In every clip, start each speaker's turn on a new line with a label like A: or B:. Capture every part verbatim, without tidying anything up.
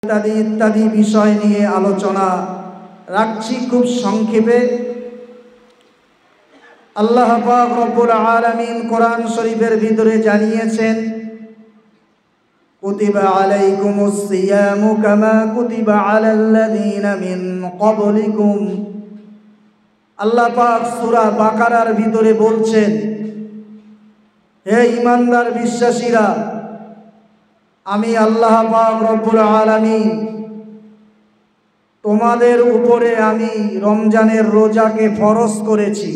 A: ইত্যাদি ইত্যাদি বিষয় নিয়ে আলোচনা রাখছি খুব সংক্ষেপে। আল্লাহ পাক রব্বুল আলামিন কোরআন শরীফের ভিতরে জানিয়েছেন, কুতিবা আলাইকুমুস সিয়ামু কামা কুতিবা আলাল্লাযীনা মিন ক্বাবলিকুম। আল্লাহ পাক সূরা বাকারার ভিতরে বলছেন, হে ঈমানদার বিশ্বাসীরা, আমি আল্লাহ পাক রব্বুল আলামিন তোমাদের উপরে আমি রমজানের রোজাকে ফরজ করেছি,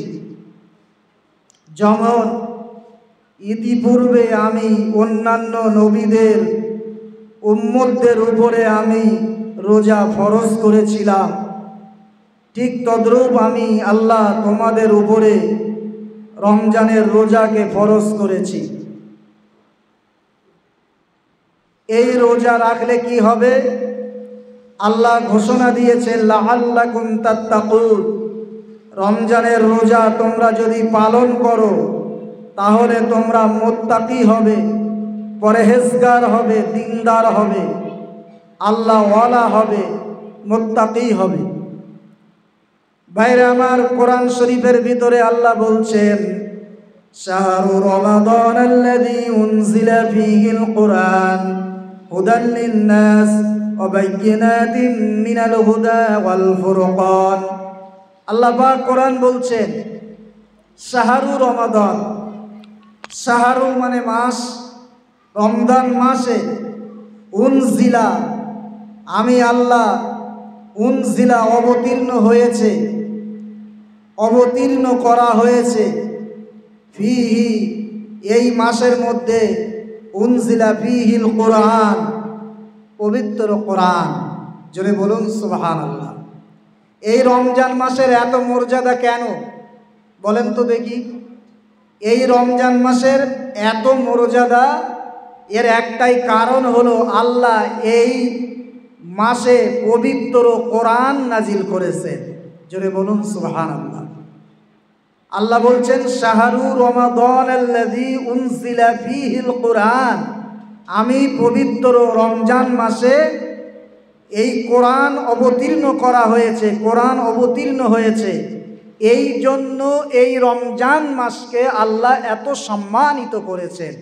A: যেমন ইতিপূর্বে আমি অন্যান্য নবীদের উম্মতদের উপরে আমি রোজা ফরজ করেছিলাম, ঠিক তদ্রূপ আমি আল্লাহ তোমাদের উপরে রমজানের রোজাকে ফরজ করেছি। এই রোজা রাখলে কি হবে? আল্লাহ ঘোষণা দিয়েছেন, লাআল্লাকুম তাত্তাকুন। রমজানের রোজা তোমরা যদি পালন করো তাহলে তোমরা মুত্তাকি হবে, পরহেজগার হবে, দিনদার হবে, আল্লাহওয়ালা হবে, মুত্তাকি হবে। ভাইরা আমার, কোরআন শরীফের ভিতরে আল্লাহ বলছেন, শাহরু রমাদানাল্লাযী উনজিলা ফীহিল কুরআন হুদাল লিন-নাস ওয়া বায়্যিনাতিন মিনাল হুদা ওয়াল ফুরকান। আল্লাহ পাক কোরআন বলছেন, শাহরু রমাদান, শাহরু মানে মাস, রমজান মাসে, উনজিলা আমি আল্লাহ, উনজিলা অবতীর্ণ হয়েছে, অবতীর্ণ করা হয়েছে, ফিহি এই মাসের মধ্যে, উনজিলা ফিহিল কুরআন পবিত্র কোরআন। জোরে বলুন সুবহানাল্লাহ। এই রমজান মাসের এত মর্যাদা কেন বলেন তো দেখি? এই রমজান মাসের এত মর্যাদা, এর একটাই কারণ হলো আল্লাহ এই মাসে পবিত্র কোরআন নাজিল করেছেন। জোরে বলুন সুবহানাল্লাহ। আল্লাহ বলছেন, শাহরু রমাদানাল্লাযী উনজিলা ফীহিল কুরআন, আমি পবিত্র রমজান মাসে এই কোরআন অবতীর্ণ করা হয়েছে, কোরআন অবতীর্ণ হয়েছে। এই জন্য এই রমজান মাসকে আল্লাহ এত সম্মানিত করেছেন।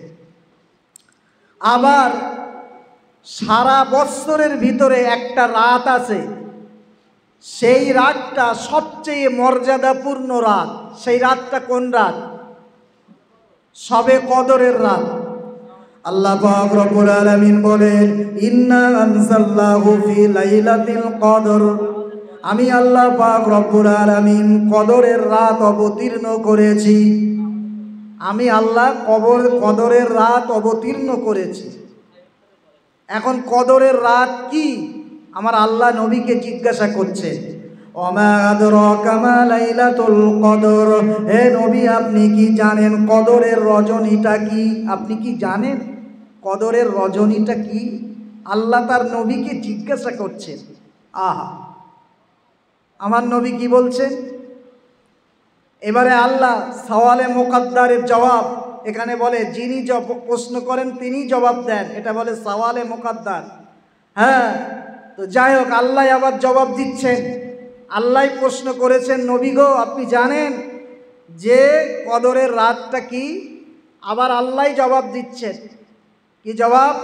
A: আবার সারা বৎসরের ভিতরে একটা রাত আছে, সেই রাতটা সবচেয়ে মর্যাদাপূর্ণ রাত। সেই রাতটা কোন রাত? শবে কদরের রাত। আল্লাহ পাক রব্বুল আলামিন বলেন, ইন্না আনজালনাহু ফি লাইলাতিল কদর, আমি আল্লাহ পাক রব্বুল আলামিন কদরের রাত অবতীর্ণ করেছি। আমি আল্লাহ কবর কদরের রাত অবতীর্ণ করেছি। এখন কদরের রাত কি? আমার আল্লাহ নবীকে জিজ্ঞাসা করছে, ওমা আদরাকা মা লাইলাতুল কদর, হে নবী আপনি কি জানেন কদরের রজনীটা কি? আপনি কি জানেন কদরের রজনীটা কি? আল্লাহ তার নবীকে জিজ্ঞাসা করছেন। আহা, আমার নবী কি বলছেন? এবারে আল্লাহ সওয়ালে মুকাদ্দারের জবাব, এখানে বলে যিনি প্রশ্ন করেন তিনি জবাব দেন, এটা বলে সওয়ালে মুকাদ্দার। হ্যাঁ, তো যাই হোক, আল্লাহ আবার জবাব দিচ্ছেন। আল্লাহ প্রশ্ন করেছেন, নবী গো আপনি জানেন যে কদরের রাতটা কি? আবার আল্লাহ জবাব দিচ্ছেন। কি জবাব?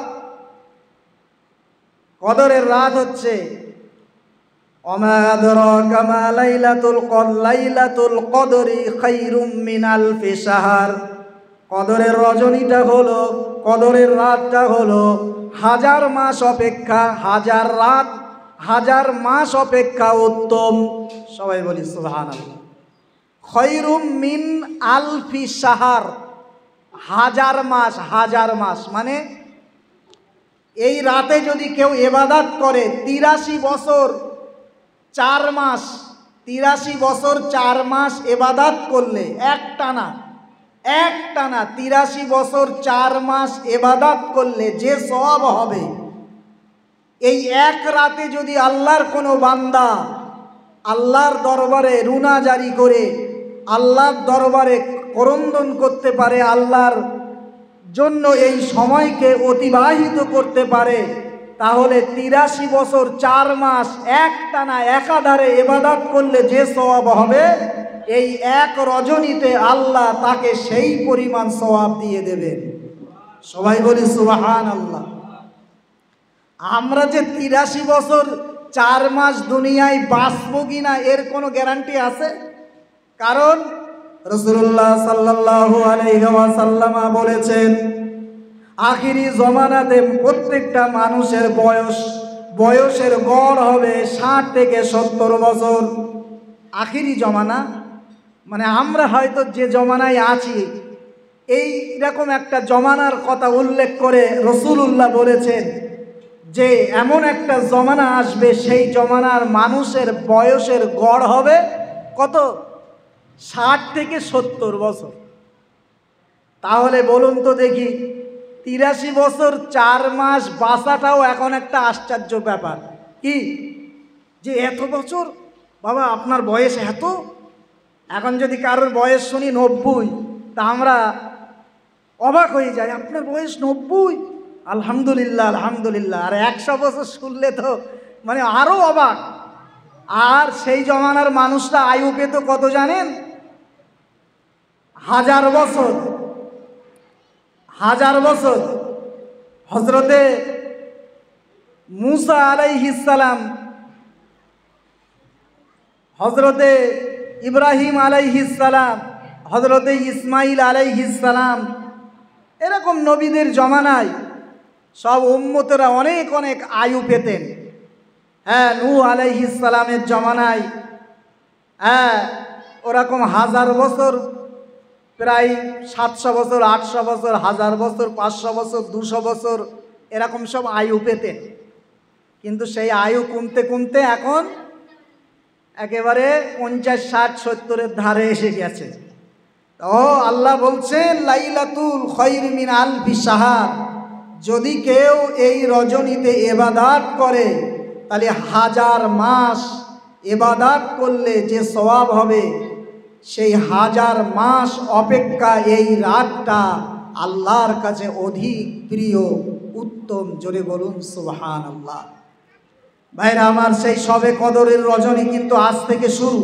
A: কদরের রাত হচ্ছে, ওমা আদরাকা মা লাইলাতুল কদর, লাইলাতুল কদরি খায়রুম মিন আলফি শাহর। কদরের রজনীটা হলো, কদরের রাতটা হলো হাজার মাস অপেক্ষা, হাজার রাত, হাজার মাস অপেক্ষা উত্তম। সবাই বলি সুবহানাল্লাহ। খায়রুম মিন আলফি শাহর, হাজার মাস, হাজার মাস মানে এই রাতে যদি কেউ ইবাদত করে তিরাশি বছর চার মাস, তিরাশি বছর চার মাস ইবাদত করলে, একটানা একটানা তিরাশি বছর চার মাস ইবাদত করলে যে সওয়াব হবে, এই এক রাতে যদি আল্লাহর কোনো বান্দা আল্লাহর দরবারে রুনা জারি করে আল্লাহর দরবারে করন্দন করতে পারে, আল্লাহর জন্য এই সময়কে অতিবাহিত করতে পারে, তাহলে তিরাশি বছর চার মাস এক টানা একাধারে ইবাদত করলে যে সওয়াব হবে, এই এক রজনীতে আল্লাহ তাকে সেই পরিমাণ সওয়াব দিয়ে দেবেন। সবাই বলি সুবহানাল্লাহ। আমরা যে তিরাশি বছর চার মাস দুনিয়ায় বাঁচবো কিনা এর কোনো গ্যারান্টি আছে? কারণ রাসূলুল্লাহ সাল্লাল্লাহু আলাইহি ওয়াসাল্লাম বলেছেন, আখিরি জমানাতে প্রত্যেকটা মানুষের বয়স বয়সের গড় হবে ষাট থেকে সত্তর বছর। আখিরি জমানা মানে আমরা হয়তো যে জমানায় আছি এই রকম একটা জমানার কথা উল্লেখ করে রাসূলুল্লাহ বলেছেন যে এমন একটা জমানা আসবে, সেই জমানার মানুষের বয়সের গড় হবে কত? ষাট থেকে সত্তর বছর। তাহলে বলুন তো দেখি, তিরাশি বছর চার মাস বাঁচাটাও এখন একটা আশ্চর্য ব্যাপার। কি যে এত বছর বাবা আপনার বয়স এত? এখন যদি কারোর বয়স শুনি নব্বই, তা আমরা অবাক হয়ে যাই, আপনার বয়স নব্বই, আলহামদুলিল্লাহ আলহামদুলিল্লাহ। আর একশো বছর শুনলে তো মানে আরও অবাক। আর সেই জমানার মানুষরা আয়ু পেত কত জানেন? হাজার বছর। হাজার বছর। হযরতে মুসা আলাইহিস সালাম, হযরতে ইব্রাহিম আলাইহিস সালাম, হযরতে ইসমাইল আলাইহিস সালাম, এরকম নবীদের জমানায় সব উম্মতেরা অনেক অনেক আয়ু পেতেন। হ্যাঁ, নূহ আলাইহিস সালামের জমানায় হ্যাঁ ওরকম হাজার বছর, প্রায় সাতশো বছর, আটশো বছর, হাজার বছর, পাঁচশো বছর, দুশো বছর, এরকম সব আয়ু পেতেন। কিন্তু সেই আয়ু কমতে কমতে এখন একেবারে পঞ্চাশ ষাট সত্তরের ধারে এসে গেছে। ও আল্লাহ বলছেন লাইলাতুল খায়র মিন আলফি শাহর, যদি কেউ এই রজনীতে ইবাদত করে তাহলে হাজার মাস ইবাদত করলে যে সওয়াব হবে, সেই হাজার মাস অপেক্ষা এই রাতটা আল্লাহর কাছে অধিক প্রিয়, উত্তম। জোরে বলুন সুবহানাল্লাহ। ভাইরা আমার, সেই সবে কদরের রজনী কিন্তু আজ থেকে শুরু।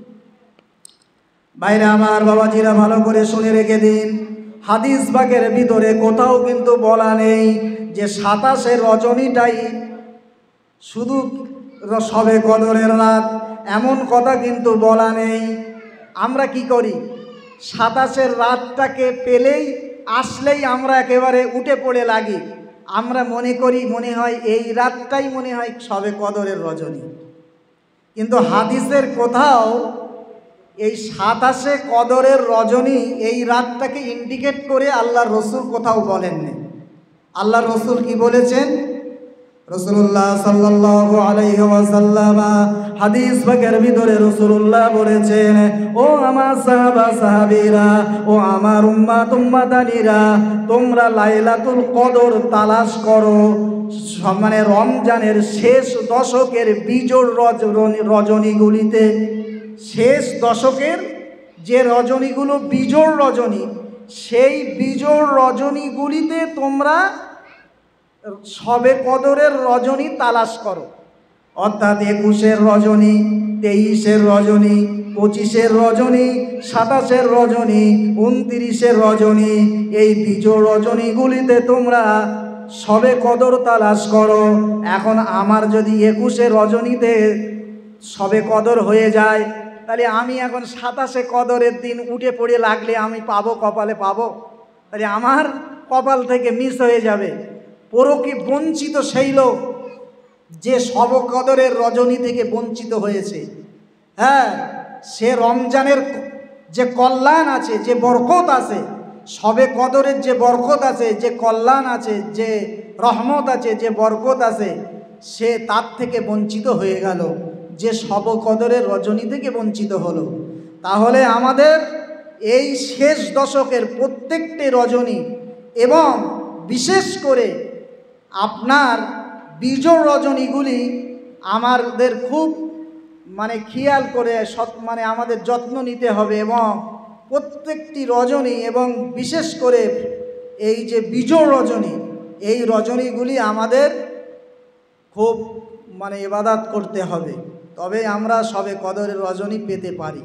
A: ভাইরা আমার, বাবাজিরা ভালো করে শুনে রেখে দিন, হাদিস বাগের ভিতরে কোথাও কিন্তু বলা নেই যে সাতাশের রজনীটাই শুধু সবে কদরের রাত, এমন কথা কিন্তু বলা নেই। আমরা কি করি, সাতাশের রাতটাকে পেলেই আসলেই আমরা একেবারে উঠে পড়ে লাগি। আমরা মনে করি মনে হয় এই রাতটাই মনে হয় সবে কদরের রজনী। কিন্তু হাদিসের কোথাও এই সাতাশে কদরের রজনী এই রাতটাকে ইন্ডিকেট করে আল্লাহর রসুল কোথাও বলেননি। আল্লাহর রসুল কি বলেছেন? রাসূলুল্লাহ সাল্লাল্লাহু আলাইহি ওয়াসাল্লাম হাদিস পাকের ভিতরে রাসূলুল্লাহ বলেছেন, ও আমার সাহাবা সাহাবীরা, ও আমার উম্মাত উম্মাতানিরা, তোমরা লাইলাতুল কদর তালাশ করো। মানে রমজানের শেষ দশকের বিজোড় রজনীগুলিতে, শেষ দশকের যে রজনীগুলো বিজোড় রজনী, সেই বিজোড় রজনীগুলিতে তোমরা সবে কদরের রজনী তালাশ করো। অর্থাৎ একুশের রজনী, তেইশের রজনী, পঁচিশের রজনী, সাতাশের রজনী, উনত্রিশের রজনী, এই বিজোড় রজনীগুলিতে তোমরা সবে কদর তালাশ করো। এখন আমার যদি একুশের রজনীতে সবে কদর হয়ে যায়, তাহলে আমি এখন সাতাশে কদরের দিন উঠে পড়ে লাগলে আমি পাবো, কপালে পাবো? তাহলে আমার কপাল থেকে মিস হয়ে যাবে। পরকে বঞ্চিত সেই লোক যে সব কদরের রজনী থেকে বঞ্চিত হয়েছে। হ্যাঁ, সে রমজানের যে কল্যাণ আছে, যে বরকত আছে, সবে কদরের যে বরকত আছে, যে কল্যাণ আছে, যে রহমত আছে, যে বরকত আছে, সে তার থেকে বঞ্চিত হয়ে গেল, যে সব কদরের রজনী থেকে বঞ্চিত হলো। তাহলে আমাদের এই শেষ দশকের প্রত্যেকটি রজনী এবং বিশেষ করে আপনার বিজোড় রজনীগুলি আমাদের খুব মানে খেয়াল করে সৎ মানে আমাদের যত্ন নিতে হবে। এবং প্রত্যেকটি রজনী এবং বিশেষ করে এই যে বিজোড় রজনী, এই রজনীগুলি আমাদের খুব মানে ইবাদত করতে হবে, তবে আমরা সবে কদরের রজনী পেতে পারি।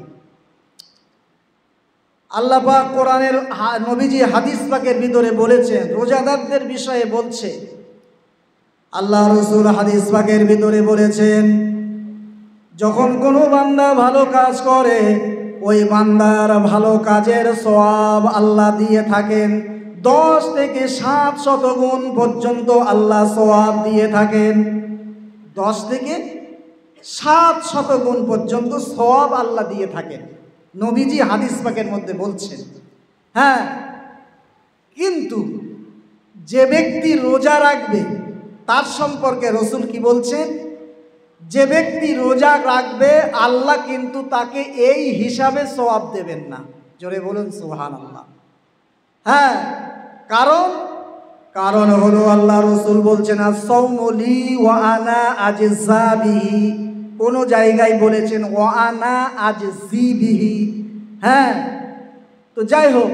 A: আল্লাহ পাক কোরআনের নবীজি হাদিস পাকের ভিতরে বলেছেন, রোজাদারদের বিষয়ে বলছে, আল্লাহ রসুল হাদিস পাকের ভিতরে বলেছেন, যখন কোনো বান্দা ভালো কাজ করে ওই বান্দার ভালো কাজের সওয়াব আল্লাহ দিয়ে থাকেন, দশ থেকে সাত শত গুণ পর্যন্ত আল্লাহ সওয়াব দিয়ে থাকেন। দশ থেকে সাত শত গুণ পর্যন্ত সওয়াব আল্লাহ দিয়ে থাকেন, নবীজি হাদিস পাকের মধ্যে বলছেন। হ্যাঁ, কিন্তু যে ব্যক্তি রোজা রাখবে তার সম্পর্কে রসুল কি বলছেন, যে ব্যক্তি রোজা রাখবে আল্লাহ কিন্তু তাকে এই হিসাবে সওয়াব দেবেন না। জোরে বলুন সুবহানাল্লাহ। হ্যাঁ, কারণ কারণ হলো আল্লাহ রসুল বলছেন, আস-সাওমু লি ওয়া আনা আজজা বিহি, কোনো জায়গায় বলেছেন ওয়া আনা আজজি বিহি। হ্যাঁ, তো যাই হোক,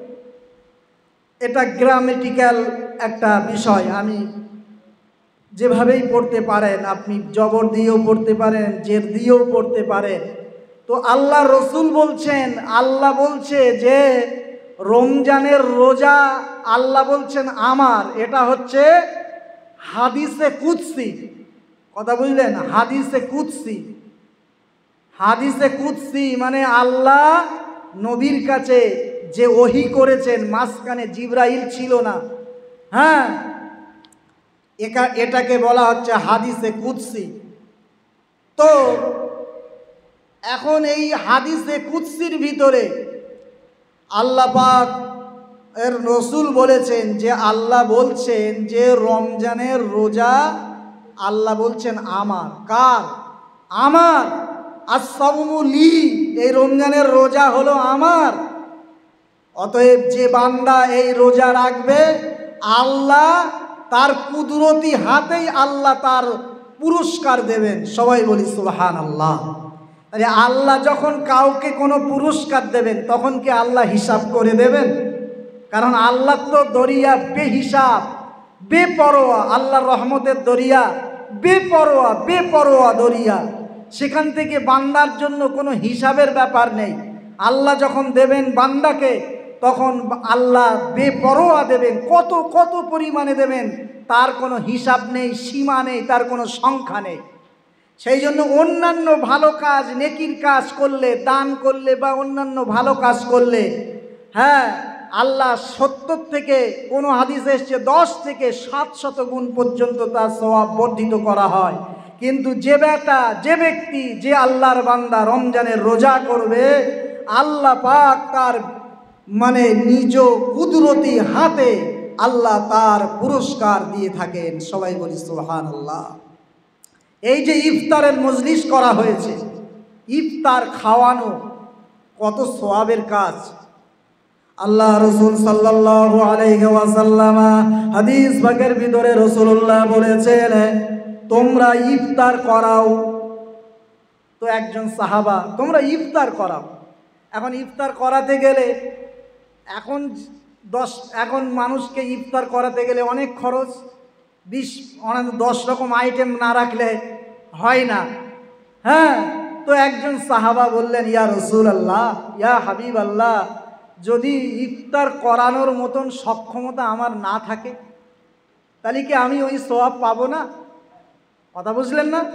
A: এটা গ্রামেটিক্যাল একটা বিষয়, আমি যেভাবেই পড়তে পারেন, আপনি জবর দিয়েও পড়তে পারেন, জের দিয়েও পড়তে পারেন। তো আল্লাহ রসুল বলছেন, আল্লাহ বলছে যে রমজানের রোজা আল্লাহ বলছেন আমার, এটা হচ্ছে হাদিসে কুদসি। কথা বুঝলেন? হাদিসে কুদসি, হাদিসে কুদসি মানে আল্লাহ নবীর কাছে যে ওহী করেছেন, মাঝখানে জিবরাইল ছিল না। হ্যাঁ, এটাকে বলা হচ্ছে হাদিসে কুদসি। তো এখন এই হাদিসে কুদসির ভিতরে আল্লাহ পাক এর রসুল বলেছেন যে আল্লাহ বলছেন যে রমজানের রোজা আল্লাহ বলছেন আমার। কার? আমার। আস-সাওমু লি, এই রমজানের রোজা হলো আমার। অতএব যে বান্দা এই রোজা রাখবে আল্লাহ তার কুদরতি হাতেই আল্লাহ তার পুরস্কার দেবেন। সবাই বলি সুবহানাল্লাহ। আরে আল্লাহ যখন কাউকে কোনো পুরস্কার দেবেন তখন কি আল্লাহ হিসাব করে দেবেন? কারণ আল্লাহ তো দরিয়া বেহিসাব, বেপরোয়া, আল্লাহর রহমতের দরিয়া বেপরোয়া, বেপরোয়া দরিয়া। সেখান থেকে বান্দার জন্য কোনো হিসাবের ব্যাপার নেই। আল্লাহ যখন দেবেন বান্দাকে তখন আল্লাহ বেপরোয়া দেবেন, কত কত পরিমাণে দেবেন তার কোনো হিসাব নেই, সীমা নেই, তার কোনো সংখ্যা নেই। সেই জন্য অন্যান্য ভালো কাজ, নেকির কাজ করলে, দান করলে বা অন্যান্য ভালো কাজ করলে, হ্যাঁ, আল্লাহ সত্তর থেকে কোনো হাদিসে এসছে দশ থেকে সাত শত গুণ পর্যন্ত তার সওয়াব বর্ধিত করা হয়। কিন্তু যে বেটা, যে ব্যক্তি, যে আল্লাহর বান্দা রমজানের রোজা করবে আল্লাহ পাক তার মানে নিজ কুদরতি হাতে আল্লাহ তার পুরস্কার দিয়ে থাকেন। সবাই বলি সুবহানাল্লাহ। এই যে ইফতারের মজলিস করা হয়েছে, ইফতার খাওয়ানো কত সওয়াবের কাজ। আল্লাহ রসুল সাল্লাল্লাহু আলাইহি ওয়াসাল্লাম হাদিস পাকের ভিতরে রাসূলুল্লাহ বলেছেন, তোমরা ইফতার করাও। তো একজন সাহাবা, তোমরা ইফতার করাও। এখন ইফতার করাতে গেলে এখন দশ এখন মানুষকে ইফতার করাতে গেলে অনেক খরচ, বিশ অনেক দশ রকম আইটেম না রাখলে হয় না। হ্যাঁ, তো একজন সাহাবা বললেন, ইয়া রাসূলুল্লাহ, ইয়া হাবিব আল্লাহ, যদি ইফতার করানোর মতন সক্ষমতা আমার না থাকে তাহলে কি আমি ওই সওয়াব পাবো না? কথা বুঝলেন না?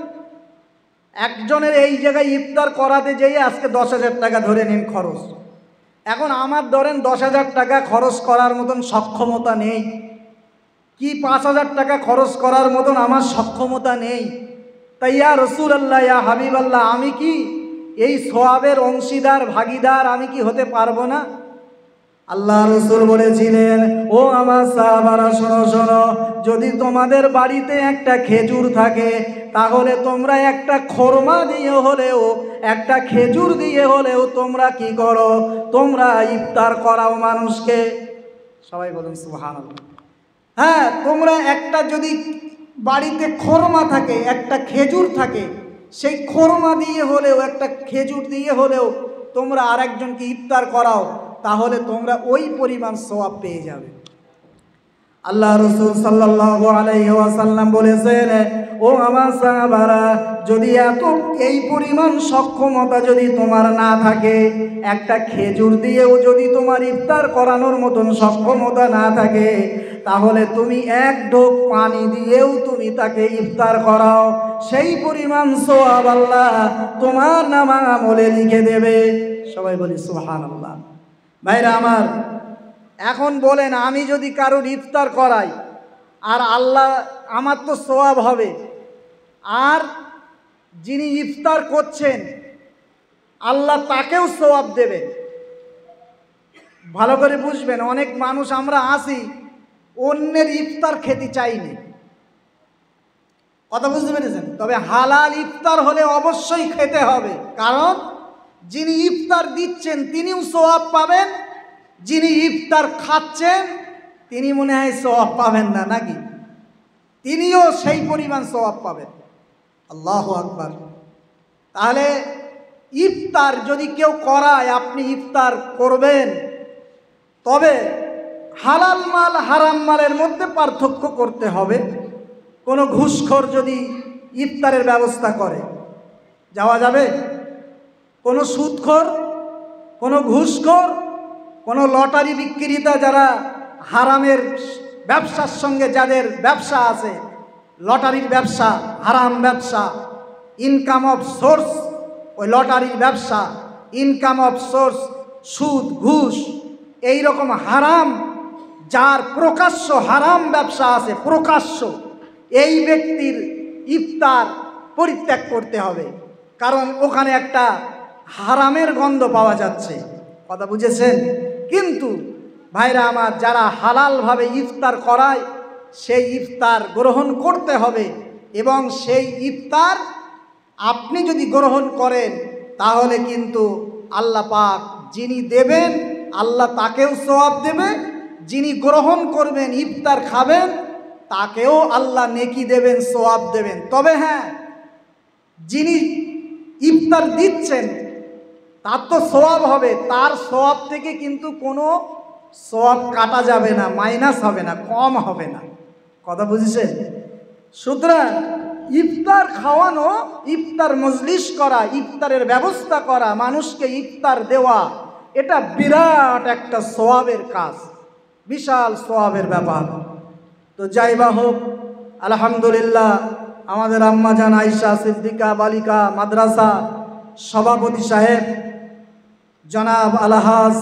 A: একজনের এই জায়গায় ইফতার করাতে যেয়ে আজকে দশ হাজার টাকা ধরে নিন খরচ। এখন আমার ধরেন দশ হাজার টাকা খরচ করার মতন সক্ষমতা নেই, কি পাঁচ হাজার টাকা খরচ করার মতন আমার সক্ষমতা নেই। তাই ইয়া রাসূলুল্লাহ, ইয়া হাবিব আল্লাহ, আমি কি এই সওয়াবের অংশীদার, ভাগীদার আমি কি হতে পারবো না? আল্লাহ রসুল বলেছিলেন, ও আমার সাহাবারা শোনো শোনো, যদি তোমাদের বাড়িতে একটা খেজুর থাকে তাহলে তোমরা একটা খরমা দিয়ে হলেও, একটা খেজুর দিয়ে হলেও তোমরা কি করো, তোমরা ইফতার করাও মানুষকে। সবাই বলুন সুবহানাল্লাহ। হ্যাঁ, তোমরা একটা যদি বাড়িতে খরমা থাকে, একটা খেজুর থাকে, সেই খরমা দিয়ে হলেও, একটা খেজুর দিয়ে হলেও তোমরা আরেকজনকে ইফতার করাও, তাহলে তোমরা ওই পরিমাণ সওয়াব পেয়ে যাবে। আল্লাহ রাসূল সাল্লাল্লাহু আলাইহি ওয়াসাল্লাম বলেছেন, ও আমার সাহাবারা, যদি এত এই পরিমাণ সক্ষমতা যদি তোমার না থাকে, একটা খেজুর দিয়েও যদি তোমার ইফতার করানোর মতন সক্ষমতা না থাকে, তাহলে তুমি এক ঢোক পানি দিয়েও তুমি তাকে ইফতার করাও, সেই পরিমাণ সওয়াব আল্লাহ তোমার নামামলে লিখে দেবে। সবাই বলি সুবহানাল্লাহ। ভাইরা আমার, এখন বলেন, আমি যদি কারোর ইফতার করাই আর আল্লাহ, আমার তো সওয়াব হবে, আর যিনি ইফতার করছেন আল্লাহ তাকেও সওয়াব দেবে। ভালো করে বুঝবেন, অনেক মানুষ আমরা আসি অন্যের ইফতার খেতে চাইনি, কথা বুঝতে পেরেছেন? তবে হালাল ইফতার হলে অবশ্যই খেতে হবে, কারণ যিনি ইফতার দিচ্ছেন তিনিও সওয়াব পাবেন, যিনি ইফতার খাচ্ছেন তিনি মনে হয় সওয়াব পাবেন না, নাকি? তিনিও সেই পরিমাণ সওয়াব পাবেন। আল্লাহু আকবার। তাহলে ইফতার যদি কেউ করায়, আপনি ইফতার করবেন, তবে হালাল মাল হারাম মালের মধ্যে পার্থক্য করতে হবে। কোনো ঘুষখোর যদি ইফতারের ব্যবস্থা করে, যাওয়া যাবে? কোনো সুদখোর, কোনো ঘুষখোর, কোনো লটারি বিক্রেতা, যারা হারামের ব্যবসার সঙ্গে যাদের ব্যবসা আছে, লটারির ব্যবসা হারাম ব্যবসা, ইনকাম অফ সোর্স ওই লটারির ব্যবসা, ইনকাম অফ সোর্স সুদ ঘুষ, এই রকম হারাম, যার প্রকাশ্য হারাম ব্যবসা আছে প্রকাশ্য, এই ব্যক্তির ইফতার পরিত্যাগ করতে হবে, কারণ ওখানে একটা হারামের গন্ধ পাওয়া যাচ্ছে। কথা বুঝেছেন? কিন্তু ভাইরা আমার, যারা হালালভাবে ইফতার করায় সেই ইফতার গ্রহণ করতে হবে, এবং সেই ইফতার আপনি যদি গ্রহণ করেন তাহলে কিন্তু আল্লাহ পাক যিনি দেবেন আল্লাহ তাকেও সওয়াব দেবে, যিনি গ্রহণ করবেন ইফতার খাবেন তাকেও আল্লাহ নেকি দেবেন, সওয়াব দেবেন। তবে হ্যাঁ, যিনি ইফতার দিচ্ছেন তার তো সওয়াব হবে, তার সওয়াব থেকে কিন্তু কোনো সওয়াব কাটা যাবে না, মাইনাস হবে না, কম হবে না। কথা বুঝেছেন? সুতরাং ইফতার খাওয়ানো, ইফতার মজলিস করা, ইফতারের ব্যবস্থা করা, মানুষকে ইফতার দেওয়া, এটা বিরাট একটা সওয়াবের কাজ, বিশাল সওয়াবের ব্যাপার। তো যাই বা হোক, আলহামদুলিল্লাহ, আমাদের আম্মাজান আয়েশা সিদ্দিকা বালিকা মাদ্রাসা সভাপতি সাহেব জনাব আলহাজ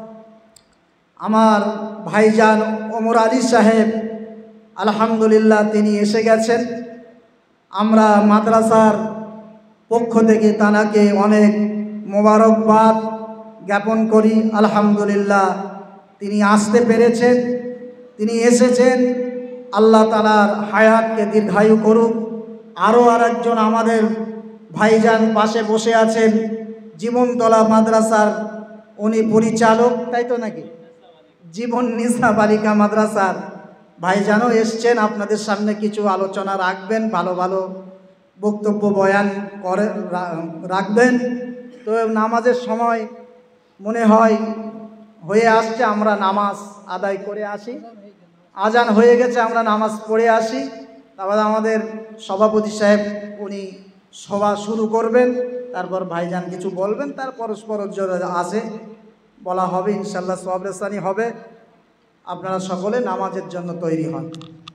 A: আমার ভাইজান ওমর আলী সাহেব, আলহামদুলিল্লাহ তিনি এসে গেছেন। আমরা মাদ্রাসার পক্ষ থেকে তানাকে অনেক মোবারকবাদ জ্ঞাপন করি। আলহামদুলিল্লাহ তিনি আসতে পেরেছেন, তিনি এসেছেন, আল্লাহ তাআলার হায়াতকে দীর্ঘায়ু করুক। আরও আরেকজন আমাদের ভাইজান পাশে বসে আছেন, জীবনতলা মাদ্রাসার উনি পরিচালক, তাই তো নাকি? জীবন নিসা বালিকা মাদ্রাসার ভাইজানও এসছেন, আপনাদের সামনে কিছু আলোচনা রাখবেন, ভালো ভালো বক্তব্য বয়ান করে রাখবেন। তো নামাজের সময় মনে হয় হয়ে আসছে, আমরা নামাজ আদায় করে আসি, আজান হয়ে গেছে, আমরা নামাজ পড়ে আসি। তারপর আমাদের সভাপতি সাহেব উনি সভা শুরু করবেন, তারপর ভাইজান কিছু বলবেন, তার পরস্পর আসে বলা হবে, ইনশাল্লাহ সওয়াব রেসানি হবে। আপনারা সকলে নামাজের জন্য তৈরি হন।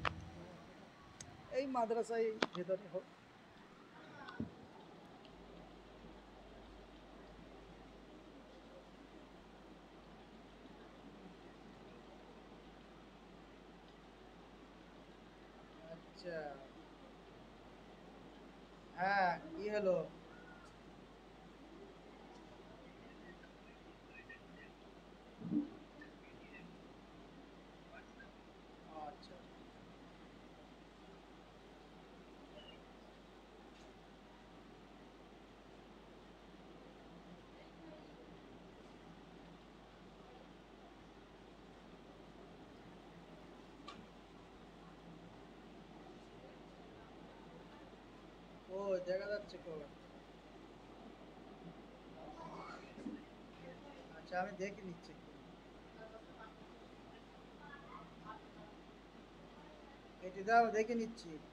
A: এই মাদ্রাসায় ভেতরে হোক। আচ্ছা, হ্যাঁ, কি হলো? আচ্ছা, ও দেখা যাচ্ছে কবে? আচ্ছা, আমি দেখে নিচ্ছি। এটি দাও দেখে নিচ্ছি।